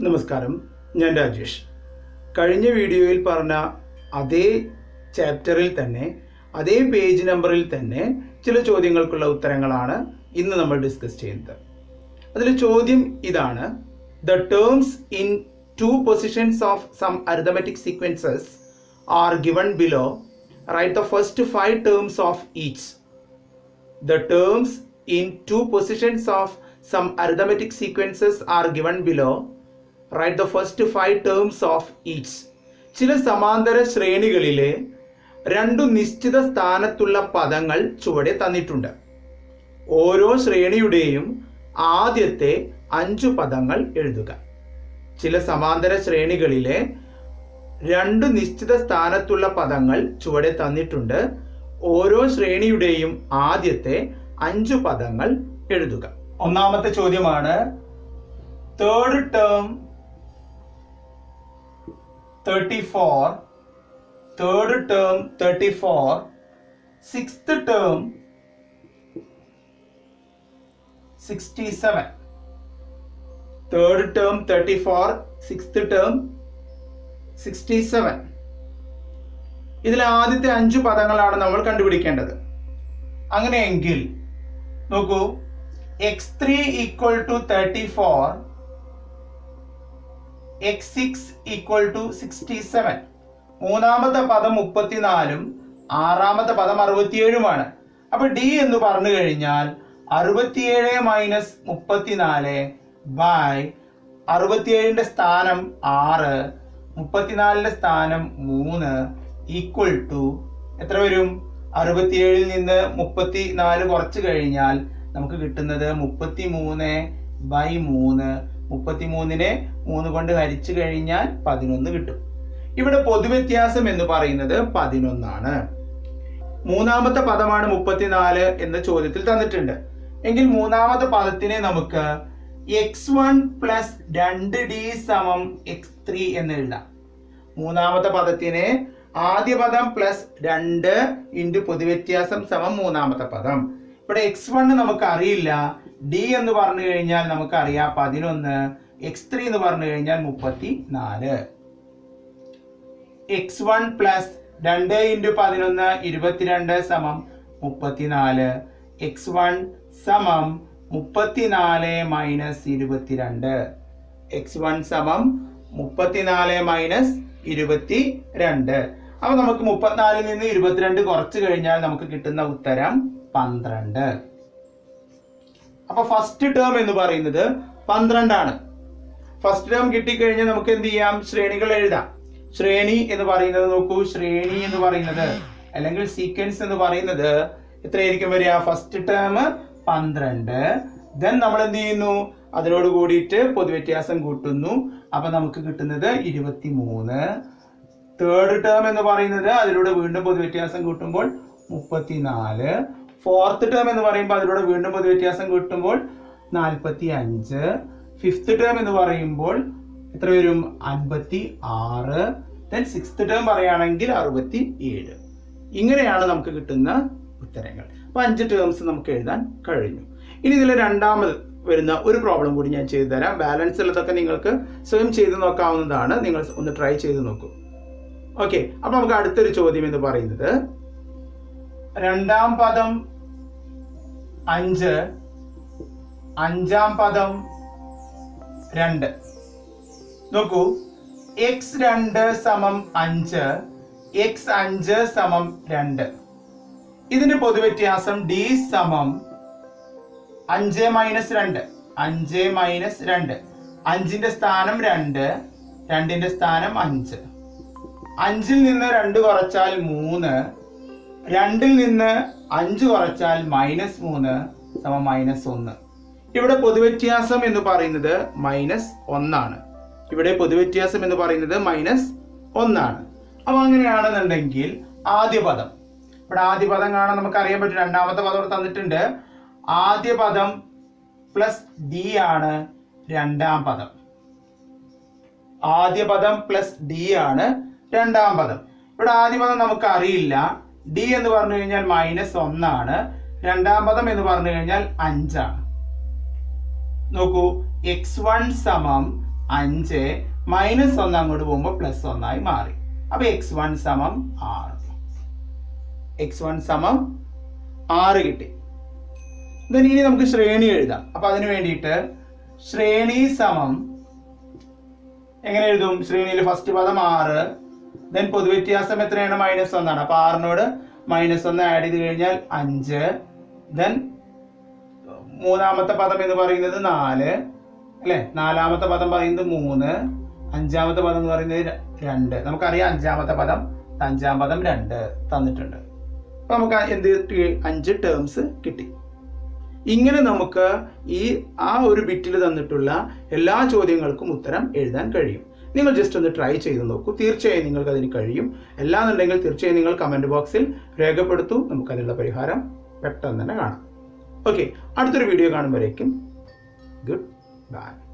നമസ്കാരം, ഞാൻ രാജേഷ്. കഴിഞ്ഞ വീഡിയോയിൽ പറഞ്ഞ അതേ ചാപ്റ്ററിൽ തന്നെ അതേ പേജ് നമ്പറിൽ തന്നെ ചില ചോദ്യങ്ങൾക്കുള്ള ഉത്തരങ്ങളാണ് ഇന്ന് നമ്മൾ ഡിസ്കസ് ചെയ്യുന്നത്. അതിൽ ചോദ്യം ഇതാണ്: the terms in 2 positions of some arithmetic sequences are given below. Write the first 5 terms of each. The terms in 2 positions of some arithmetic sequences are given below. Write the first 5 terms of each. ചില സമാന്തര ശ്രേണികളിലെ 2 നിശ്ചിത സ്ഥാനത്തുള്ള പദങ്ങൾ ചുവടെ തന്നിട്ടുണ്ട്. ഓരോ ശ്രേണിയുടെയും ആദ്യത്തെ 5 പദങ്ങൾ എഴുതുക. ചില സമാന്തര ശ്രേണികളിലെ 2 നിശ്ചിത സ്ഥാനത്തുള്ള പദങ്ങൾ ചുവടെ തന്നിട്ടുണ്ട്. ഓരോ ശ്രേണിയുടെയും ആദ്യത്തെ 5 പദങ്ങൾ എഴുതുക. ഒന്നാമത്തെ ചോദ്യമാണ്: third term 34, third term 34, sixth term 67. Third term 34, sixth term 67. ഇതിൽ ആദ്യത്തെ 5 പദങ്ങളാണ് നമ്മൾ കണ്ടുപിടിക്കേണ്ടത്. അങ്ങനെയെങ്കിൽ നോക്കൂ, x3 equal to 34, x6 equal to 67. മൂന്നാമത്തെ പദം 34ഉം ആറാമത്തെ പദം 67ഉമാണ്. അപ്പൊ ഡി എന്ന് പറഞ്ഞു കഴിഞ്ഞാൽ 67 മൈനസ് 34 ബൈ 67ന്റെ സ്ഥാനം 6, 34ന്റെ സ്ഥാനം 3 ഈക്വൽ ടു എത്ര വരും? 67ൽ നിന്ന് 34 കുറച്ച് കഴിഞ്ഞാൽ നമുക്ക് കിട്ടുന്നത് 33 ബൈ 3. 33നെ 3 കൊണ്ട് ഹരിച്ചു കഴിഞ്ഞാൽ 11 കിട്ടും. ഇവിടെ പൊതുവ്യത്യാസം എന്ന് പറയുന്നത് 11 ആണ്. മൂന്നാമത്തെ പദമാണ് 34 എന്ന ചോദ്യത്തിൽ തന്നിട്ടുണ്ട്. എങ്കിൽ മൂന്നാമത്തെ പദത്തിനെ നമുക്ക് x1 പ്ലസ് 2d സമം x3 എന്ന് എഴുതാം. മൂന്നാമത്തെ പദത്തിനെ ആദ്യ പദം പ്ലസ് 2 ഇൻറ്റു പൊതുവ്യത്യാസം സമം മൂന്നാമത്തെ പദം. ഇവിടെ x1 നമുക്ക് അറിയില്ല, d എന്ന് പറഞ്ഞു കഴിഞ്ഞാൽ നമുക്കറിയാം 11, x3 എന്ന് പറഞ്ഞു കഴിഞ്ഞാൽ 34. x1 പ്ലസ് 2 ഇൻറ്റു 11 22 സമം 34. x1 സമം 34 മൈനസ് 22. x1 സമം 34 മൈനസ് 22. അപ്പൊ നമുക്ക് 34ൽ നിന്ന് 22 കുറച്ച് കഴിഞ്ഞാൽ നമുക്ക് കിട്ടുന്ന ഉത്തരം 12. അപ്പൊ ഫസ്റ്റ് ടേം എന്ന് പറയുന്നത് 12 ആണ്. ഫസ്റ്റ് ടേം കിട്ടിക്കഴിഞ്ഞാൽ നമുക്ക് എന്ത് ചെയ്യാം? ശ്രേണികൾ എഴുതാം. ശ്രേണി എന്ന് പറയുന്നത് നോക്കൂ, ശ്രേണി എന്ന് പറയുന്നത് അല്ലെങ്കിൽ സീക്വൻസ് എന്ന് പറയുന്നത് എത്രയായിരിക്കും വരിക? ഫസ്റ്റ് ടേം 12, ദെൻ നമ്മൾ എന്ത് ചെയ്യുന്നു? അതിനോട് കൂടിയിട്ട് പൊതുവ്യത്യാസം കൂട്ടുന്നു. അപ്പൊ നമുക്ക് കിട്ടുന്നത് 23. തേർഡ് ടേം എന്ന് പറയുന്നത് അതിലൂടെ വീണ്ടും പൊതുവ്യത്യാസം കൂട്ടുമ്പോൾ 34. ഫോർത്ത് ടേം എന്ന് പറയുമ്പോൾ അതിലൂടെ വീണ്ടും പൊതുവ്യത്യാസം കൂട്ടുമ്പോൾ 45. ഫിഫ്ത്ത് ടേം എന്ന് പറയുമ്പോൾ എത്ര വരും? 56. ദെൻ സിക്സ്ത് ടേം പറയുകയാണെങ്കിൽ 67. ഇങ്ങനെയാണ് നമുക്ക് കിട്ടുന്ന ഉത്തരങ്ങൾ. അപ്പൊ 5 ടേംസ് നമുക്ക് എഴുതാൻ കഴിഞ്ഞു. ഇനി ഇതിൽ രണ്ടാമത് വരുന്ന ഒരു പ്രോബ്ലം കൂടി ഞാൻ ചെയ്തു തരാം. ബാലൻസ് ഉള്ളതൊക്കെ നിങ്ങൾക്ക് സ്വയം ചെയ്ത് നോക്കാവുന്നതാണ്. നിങ്ങൾ ഒന്ന് ട്രൈ ചെയ്ത് നോക്കൂ. ഓക്കെ, അപ്പൊ നമുക്ക് അടുത്തൊരു ചോദ്യം എന്ന് പറയുന്നത് രണ്ടാം പദം 5, അഞ്ചാം പദം 2. നോക്കൂ, x2 സമം 5, x5 സമം 2. ഇതിന്റെ പൊതുവ്യത്യാസം d സമം 5 മൈനസ് 2. 5 മൈനസ് 2. 5ന്റെ സ്ഥാനം 2, 2ന്റെ സ്ഥാനം 5. 5ൽ നിന്ന് 2 കുറച്ചാൽ 3, 2ൽ നിന്ന് 5 കുറച്ചാൽ മൈനസ് 3 സമം മൈനസ് 1. ഇവിടെ പൊതുവ്യത്യാസം എന്ന് പറയുന്നത് മൈനസ് 1 ആണ്. ഇവിടെ പൊതുവ്യത്യാസം എന്ന് പറയുന്നത് മൈനസ് 1 ആണ്. അപ്പൊ അങ്ങനെയാണെന്നുണ്ടെങ്കിൽ ആദ്യ പദം, ഇവിടെ ആദ്യ പദം കാണാൻ നമുക്ക് അറിയാൻ പറ്റും. രണ്ടാമത്തെ പദം തന്നിട്ടുണ്ട്. ആദ്യ പദം പ്ലസ് ഡി ആണ് രണ്ടാം പദം. ആദ്യ പദം പ്ലസ് ഡി ആണ് രണ്ടാം പദം. ഇവിടെ ആദ്യ പദം നമുക്ക് അറിയില്ല. ഡി എന്ന് പറഞ്ഞു കഴിഞ്ഞാൽ മൈനസ് 1 ആണ്. രണ്ടാം പദം എന്ന് പറഞ്ഞു കഴിഞ്ഞാൽ 5 ആണ്. നോക്കൂ, x1 സമം 5 മൈനസ് 1 അങ്ങോട്ട് പോകുമ്പോൾ പ്ലസ് 1 ആയി മാറി. അപ്പൊ x1 സമം 6. x1 സമം 6 കിട്ടി. ഇനി നമുക്ക് ശ്രേണി എഴുതാം. അപ്പൊ അതിന് വേണ്ടിയിട്ട് ശ്രേണി സമം എങ്ങനെ എഴുതും? ശ്രേണിയിൽ ഫസ്റ്റ് പദം 6, ദെൻ പൊതുവ്യത്യാസം എത്രയാണ്? -1 ആണ്. അപ്പൊ 6നോട് -1 ആഡ് ചെയ്ത് കഴിഞ്ഞാൽ 5, ദെൻ മൂന്നാമത്തെ പദം എന്ന് പറയുന്നത് 4 അല്ലെ, നാലാമത്തെ പദം പറയുന്നത് 3, അഞ്ചാമത്തെ പദം എന്ന് പറയുന്നത് 2. നമുക്കറിയാം അഞ്ചാമത്തെ പദം 2 തന്നിട്ടുണ്ട്. അപ്പൊ നമുക്ക് എന്ത് കിട്ടി? 5 ടേംസ് കിട്ടി. ഇങ്ങനെ നമുക്ക് ആ ഒരു ബിറ്റിൽ തന്നിട്ടുള്ള എല്ലാ ചോദ്യങ്ങൾക്കും ഉത്തരം എഴുതാൻ കഴിയും. നിങ്ങൾ ജസ്റ്റ് ഒന്ന് ട്രൈ ചെയ്ത് നോക്കൂ. തീർച്ചയായും നിങ്ങൾക്ക് അതിന് കഴിയും. അല്ലാന്നുണ്ടെങ്കിൽ തീർച്ചയായും നിങ്ങൾ കമന്റ് ബോക്സിൽ രേഖപ്പെടുത്തൂ. നമുക്കതിനുള്ള പരിഹാരം പെട്ടെന്ന് തന്നെ കാണാം. ഓക്കെ, അടുത്തൊരു വീഡിയോ കാണുമ്പോഴേക്കും ഗുഡ് ബൈ.